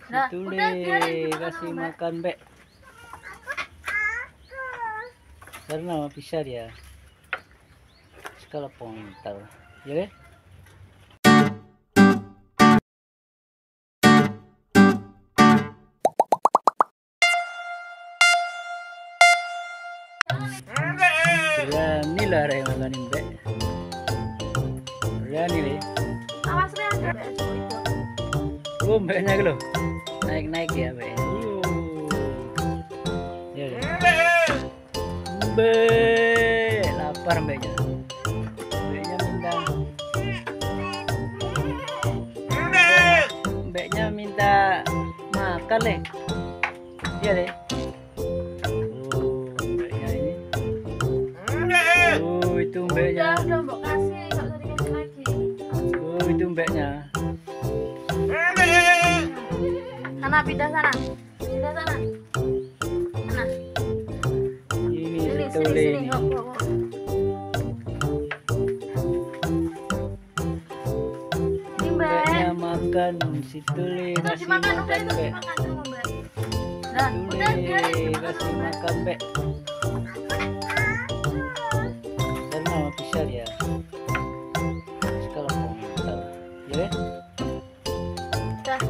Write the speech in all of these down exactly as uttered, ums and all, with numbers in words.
Nah, Itu udah biarin deh, dimakan kasih sama Mbak. makan, Mbak. Karena bisa dia. Skala pointer. Ya, deh. Berani lah Ray makanin, Mbak. Berani deh. Awas Ray, ada Mbak Asko itu. Oh, Mbaknya gitu. Naik-naik ya, Mbak. Uh. Ya, deh. Mbak, lapar Mbaknya. Mbaknya minta. Mbaknya minta makan deh. Iya deh. Oh, Mbaknya ini. Oh, itu Mbaknya. Udah, udah Mbak kasih, nggak usah dikasih lagi. Oh, itu Mbaknya. Sana pindah sana. Pindah sana. Sana. Ini Sini, si sini, Tule sini. ini. Hop, hop, hop. Ini Mbak. Mbaknya makan si Tule Itu kasih dimakan, udah makan itu Mbak. dimakan sama Mbak. Nah, udah biarin Tule dimakan kasih sama Mbak. makan Mbak. Karena bisa dia. Skala pointer. Ya deh. Udah.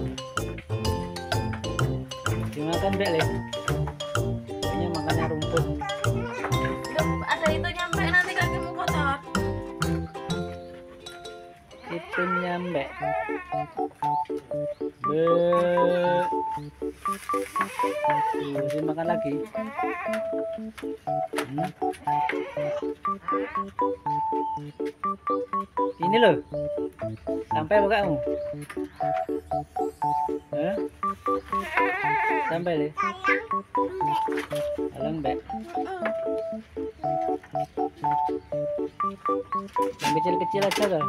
Dimakan Mbak le. Mbaknya makannya rumput. Udah ada itu nyampe nanti kakimu kotor. Itu nyampe. Be. Masih makan lagi. Hmm. Ini loh. Sampai apa kamu? Hah? Sampai deh. Alang Mbak. Yang kecil-kecil aja kah?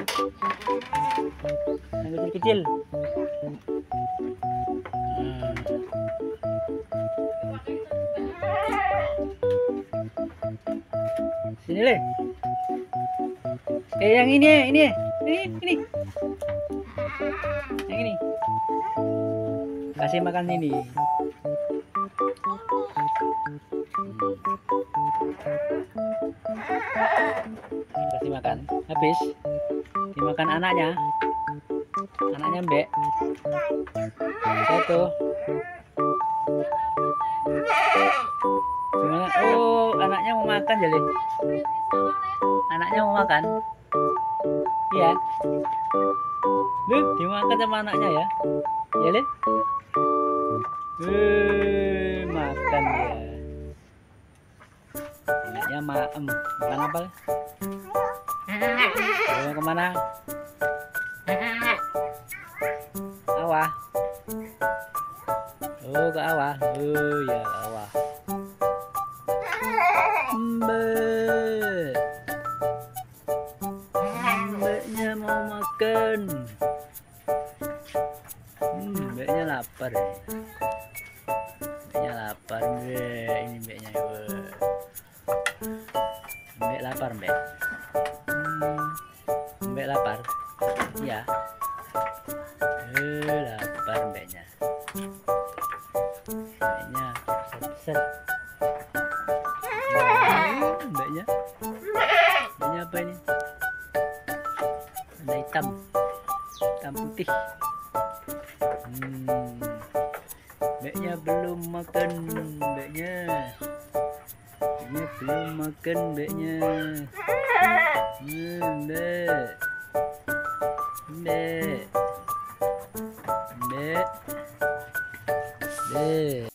Yang kecil-kecil. Hmm. Sini le. Eh yang ini ini ini ini. Yang ini. Kasih makan ini. Kasih makan. Habis. Dimakan anaknya. Anaknya Mbak. Satu. Gimana? Oh, anaknya mau makan jadi. Anaknya mau makan. Iya. Duh, dimakan sama anaknya ya. Ya, Le. Eh, makan dia. Anaknya maem. Makan apa? Le? Mau kemana? Awah. Oh, ke awah. Oh, ya, awah. Mbak. Mbaknya mau makan. Hmm, mbaknya lapar. Ya. Mbaknya lapar, Mbak. Ini mbaknya. Wah. Mbak lapar, Mbak. Hmm, Mbak lapar. Ya. Eh, lapar mbaknya. Mbaknya besar. Hmm, mbaknya. Mbaknya apa ini? Warna hitam. Hitam putih. Hmm. Mbaknya belum makan, mbaknya. Mbaknya belum makan, mbaknya. Hmm, mbak. Mbak. Mbak. Mbak.